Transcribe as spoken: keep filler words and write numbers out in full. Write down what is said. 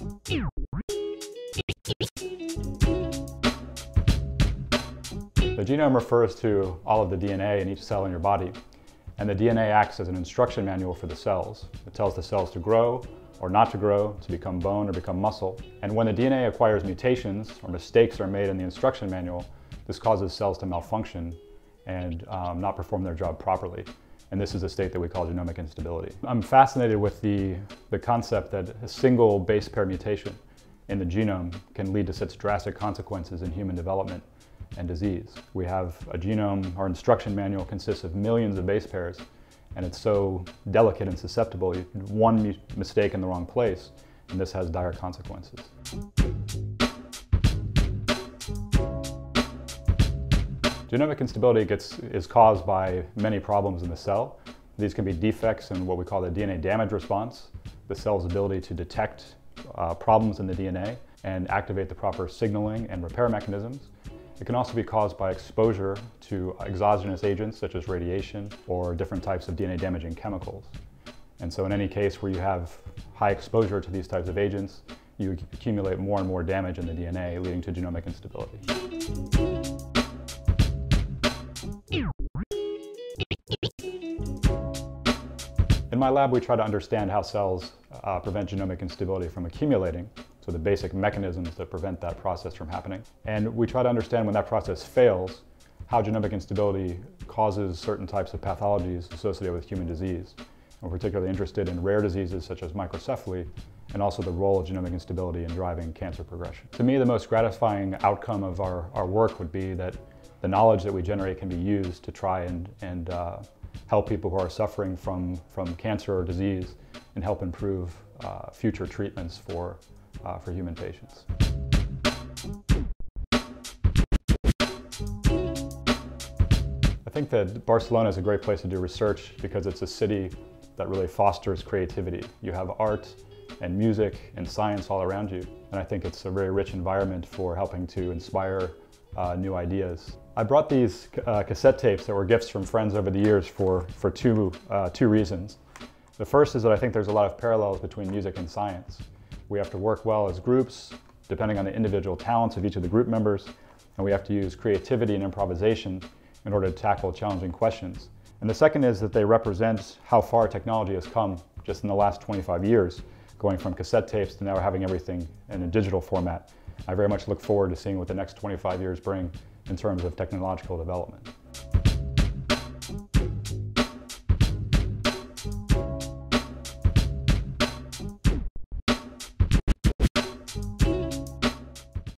The genome refers to all of the D N A in each cell in your body, and the D N A acts as an instruction manual for the cells. It tells the cells to grow or not to grow, to become bone or become muscle. And when the D N A acquires mutations or mistakes are made in the instruction manual, this causes cells to malfunction and um, not perform their job properly. And this is a state that we call genomic instability. I'm fascinated with the, the concept that a single base pair mutation in the genome can lead to such drastic consequences in human development and disease. We have a genome, our instruction manual consists of millions of base pairs, and it's so delicate and susceptible. One mistake in the wrong place, and this has dire consequences. Genomic instability gets, is caused by many problems in the cell. These can be defects in what we call the D N A damage response, the cell's ability to detect uh, problems in the D N A and activate the proper signaling and repair mechanisms. It can also be caused by exposure to exogenous agents such as radiation or different types of D N A damaging chemicals. And so in any case where you have high exposure to these types of agents, you accumulate more and more damage in the D N A, leading to genomic instability. In my lab, we try to understand how cells uh, prevent genomic instability from accumulating, so the basic mechanisms that prevent that process from happening. And we try to understand when that process fails, how genomic instability causes certain types of pathologies associated with human disease. We're particularly interested in rare diseases such as microcephaly, and also the role of genomic instability in driving cancer progression. To me, the most gratifying outcome of our, our work would be that the knowledge that we generate can be used to try and, and uh, help people who are suffering from, from cancer or disease and help improve uh, future treatments for, uh, for human patients. I think that Barcelona is a great place to do research because it's a city that really fosters creativity. You have art and music and science all around you, and I think it's a very rich environment for helping to inspire uh, new ideas. I brought these uh, cassette tapes that were gifts from friends over the years for, for two, uh, two reasons. The first is that I think there's a lot of parallels between music and science. We have to work well as groups, depending on the individual talents of each of the group members, and we have to use creativity and improvisation in order to tackle challenging questions. And the second is that they represent how far technology has come just in the last twenty-five years, going from cassette tapes to now having everything in a digital format. I very much look forward to seeing what the next twenty-five years bring in terms of technological development.